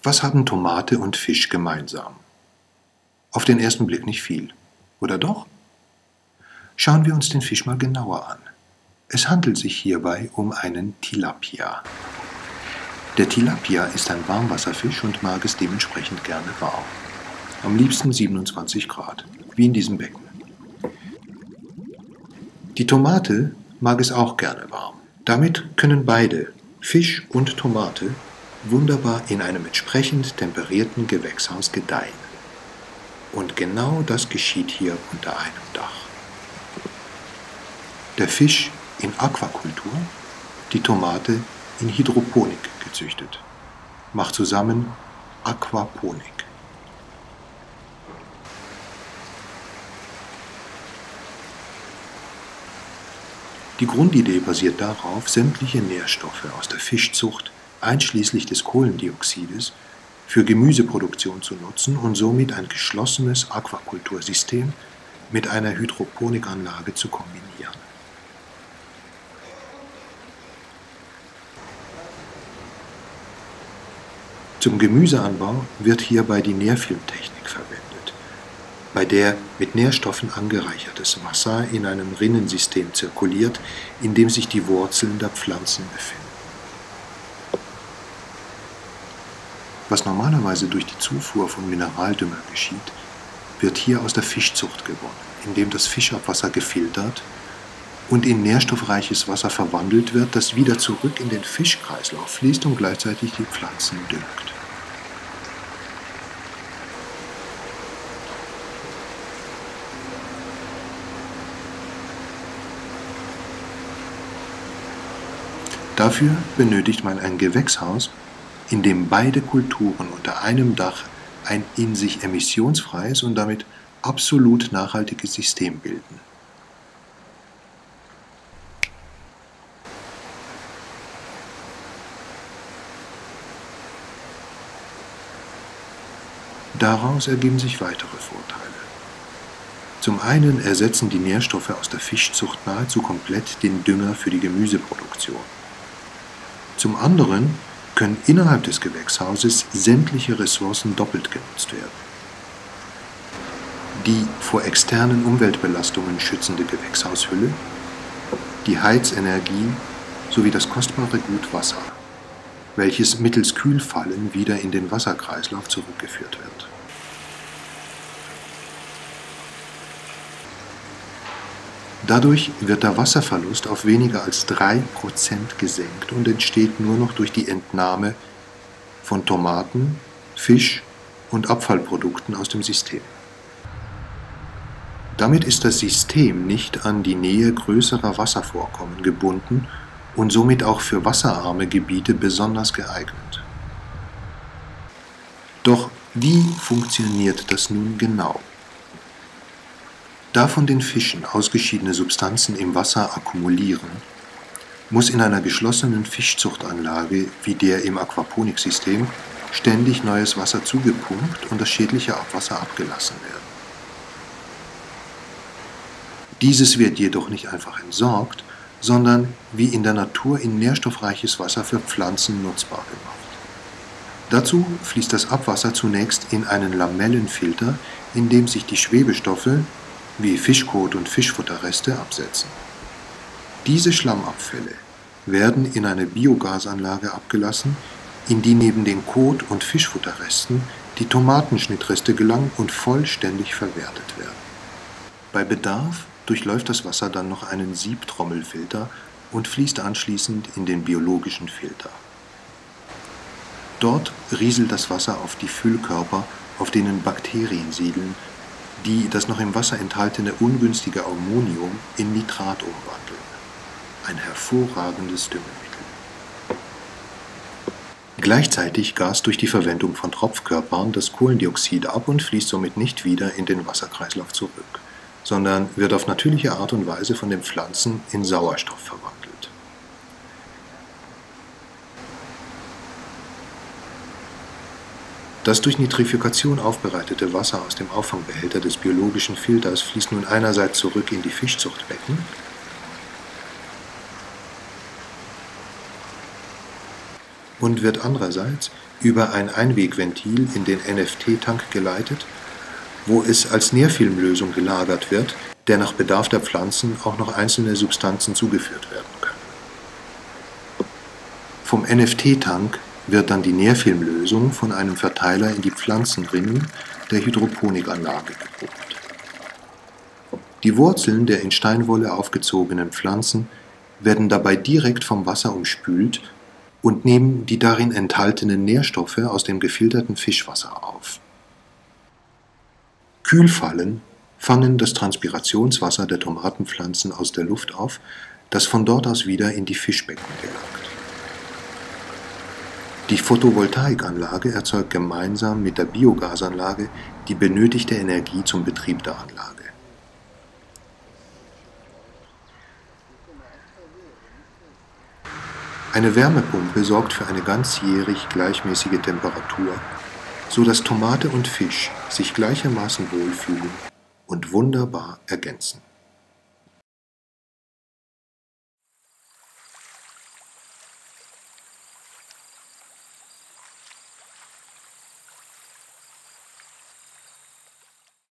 Was haben Tomate und Fisch gemeinsam? Auf den ersten Blick nicht viel, oder doch? Schauen wir uns den Fisch mal genauer an. Es handelt sich hierbei um einen Tilapia. Der Tilapia ist ein Warmwasserfisch und mag es dementsprechend gerne warm. Am liebsten 27 Grad, wie in diesem Becken. Die Tomate mag es auch gerne warm. Damit können beide, Fisch und Tomate, wunderbar in einem entsprechend temperierten Gewächshaus gedeihen. Und genau das geschieht hier unter einem Dach. Der Fisch in Aquakultur, die Tomate in Hydroponik gezüchtet. Macht zusammen Aquaponik. Die Grundidee basiert darauf, sämtliche Nährstoffe aus der Fischzucht, einschließlich des Kohlendioxides, für Gemüseproduktion zu nutzen und somit ein geschlossenes Aquakultursystem mit einer Hydroponikanlage zu kombinieren. Zum Gemüseanbau wird hierbei die Nährfilmtechnik verwendet, bei der mit Nährstoffen angereichertes Wasser in einem Rinnensystem zirkuliert, in dem sich die Wurzeln der Pflanzen befinden. Was normalerweise durch die Zufuhr von Mineraldünger geschieht, wird hier aus der Fischzucht gewonnen, indem das Fischabwasser gefiltert und in nährstoffreiches Wasser verwandelt wird, das wieder zurück in den Fischkreislauf fließt und gleichzeitig die Pflanzen düngt. Dafür benötigt man ein Gewächshaus, in dem beide Kulturen unter einem Dach ein in sich emissionsfreies und damit absolut nachhaltiges System bilden. Daraus ergeben sich weitere Vorteile. Zum einen ersetzen die Nährstoffe aus der Fischzucht nahezu komplett den Dünger für die Gemüseproduktion. Zum anderen können innerhalb des Gewächshauses sämtliche Ressourcen doppelt genutzt werden. Die vor externen Umweltbelastungen schützende Gewächshaushülle, die Heizenergie sowie das kostbare Gut Wasser, welches mittels Kühlfallen wieder in den Wasserkreislauf zurückgeführt wird. Dadurch wird der Wasserverlust auf weniger als 3% gesenkt und entsteht nur noch durch die Entnahme von Tomaten, Fisch und Abfallprodukten aus dem System. Damit ist das System nicht an die Nähe größerer Wasservorkommen gebunden und somit auch für wasserarme Gebiete besonders geeignet. Doch wie funktioniert das nun genau? Da von den Fischen ausgeschiedene Substanzen im Wasser akkumulieren, muss in einer geschlossenen Fischzuchtanlage wie der im Aquaponiksystem ständig neues Wasser zugepumpt und das schädliche Abwasser abgelassen werden. Dieses wird jedoch nicht einfach entsorgt, sondern wie in der Natur in nährstoffreiches Wasser für Pflanzen nutzbar gemacht. Dazu fließt das Abwasser zunächst in einen Lamellenfilter, in dem sich die Schwebestoffe wie Fischkot und Fischfutterreste absetzen. Diese Schlammabfälle werden in eine Biogasanlage abgelassen, in die neben den Kot- und Fischfutterresten die Tomatenschnittreste gelangen und vollständig verwertet werden. Bei Bedarf durchläuft das Wasser dann noch einen Siebtrommelfilter und fließt anschließend in den biologischen Filter. Dort rieselt das Wasser auf die Füllkörper, auf denen Bakterien siedeln, die das noch im Wasser enthaltene ungünstige Ammonium in Nitrat umwandeln. Ein hervorragendes Düngemittel. Gleichzeitig gast durch die Verwendung von Tropfkörpern das Kohlendioxid ab und fließt somit nicht wieder in den Wasserkreislauf zurück, sondern wird auf natürliche Art und Weise von den Pflanzen in Sauerstoff verwandelt. Das durch Nitrifikation aufbereitete Wasser aus dem Auffangbehälter des biologischen Filters fließt nun einerseits zurück in die Fischzuchtbecken, und wird andererseits über ein Einwegventil in den NFT-Tank geleitet, wo es als Nährfilmlösung gelagert wird, der nach Bedarf der Pflanzen auch noch einzelne Substanzen zugeführt werden können. Vom NFT-Tank wird dann die Nährfilmlösung von einem Verteiler in die Pflanzenrinnen der Hydroponikanlage gepumpt. Die Wurzeln der in Steinwolle aufgezogenen Pflanzen werden dabei direkt vom Wasser umspült und nehmen die darin enthaltenen Nährstoffe aus dem gefilterten Fischwasser auf. Kühlfallen fangen das Transpirationswasser der Tomatenpflanzen aus der Luft auf, das von dort aus wieder in die Fischbecken gelangt. Die Photovoltaikanlage erzeugt gemeinsam mit der Biogasanlage die benötigte Energie zum Betrieb der Anlage. Eine Wärmepumpe sorgt für eine ganzjährig gleichmäßige Temperatur, so dass Tomate und Fisch sich gleichermaßen wohlfühlen und wunderbar ergänzen.